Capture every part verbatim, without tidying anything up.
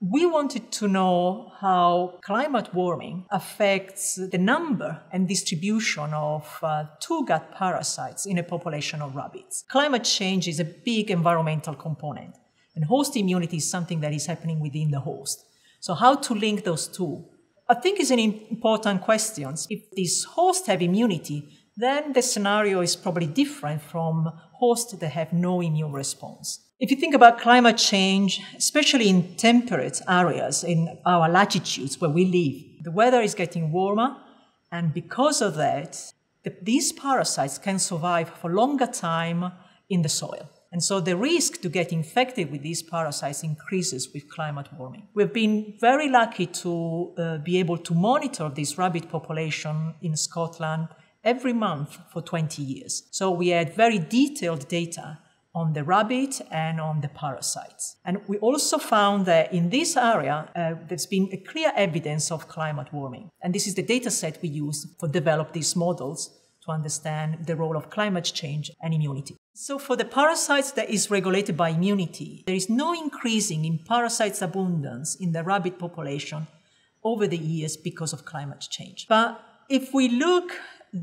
We wanted to know how climate warming affects the number and distribution of uh, two gut parasites in a population of rabbits. Climate change is a big environmental component, and host immunity is something that is happening within the host. So how to link those two? I think is an important question. If these hosts have immunity, then the scenario is probably different from hosts that have no immune response. If you think about climate change, especially in temperate areas in our latitudes where we live, the weather is getting warmer, and because of that, the, these parasites can survive for longer time in the soil. And so the risk to get infected with these parasites increases with climate warming. We've been very lucky to uh, be able to monitor this rabbit population in Scotland every month for twenty years. So we had very detailed data on the rabbit and on the parasites. And we also found that in this area, uh, there's been a clear evidence of climate warming. And this is the data set we use for develop these models to understand the role of climate change and immunity. So for the parasites that is regulated by immunity, there is no increasing in parasites abundance in the rabbit population over the years because of climate change. But if we look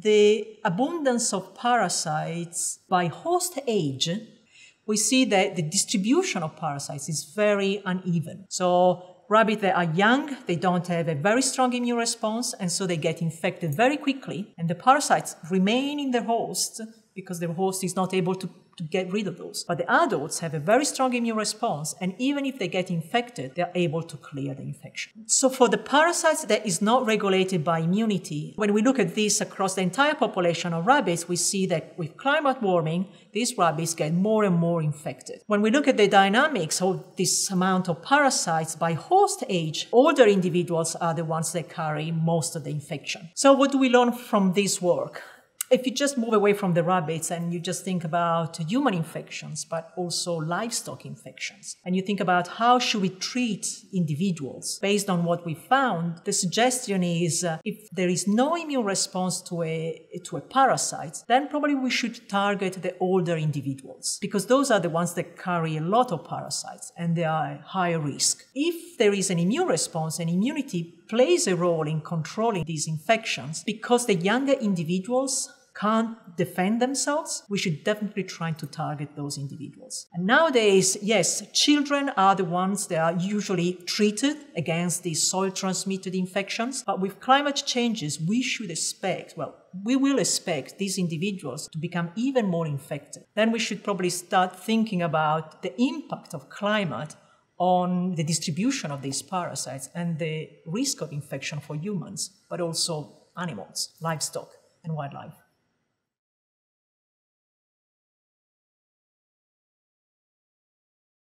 the abundance of parasites by host age, we see that the distribution of parasites is very uneven. So rabbits that are young, they don't have a very strong immune response, and so they get infected very quickly, and the parasites remain in the host because the host is not able to, to get rid of those. But the adults have a very strong immune response, and even if they get infected, they're able to clear the infection. So for the parasites that is not regulated by immunity, when we look at this across the entire population of rabbits, we see that with climate warming, these rabbits get more and more infected. When we look at the dynamics of this amount of parasites by host age, older individuals are the ones that carry most of the infection. So what do we learn from this work? If you just move away from the rabbits and you just think about human infections, but also livestock infections, and you think about how should we treat individuals based on what we found, the suggestion is uh, if there is no immune response to a, to a parasite, then probably we should target the older individuals, because those are the ones that carry a lot of parasites and they are at higher risk. If there is an immune response and immunity plays a role in controlling these infections, because the younger individuals can't defend themselves, we should definitely try to target those individuals. And nowadays, yes, children are the ones that are usually treated against these soil-transmitted infections, but with climate changes, we should expect, well, we will expect these individuals to become even more infected. Then we should probably start thinking about the impact of climate on the distribution of these parasites and the risk of infection for humans, but also animals, livestock, and wildlife.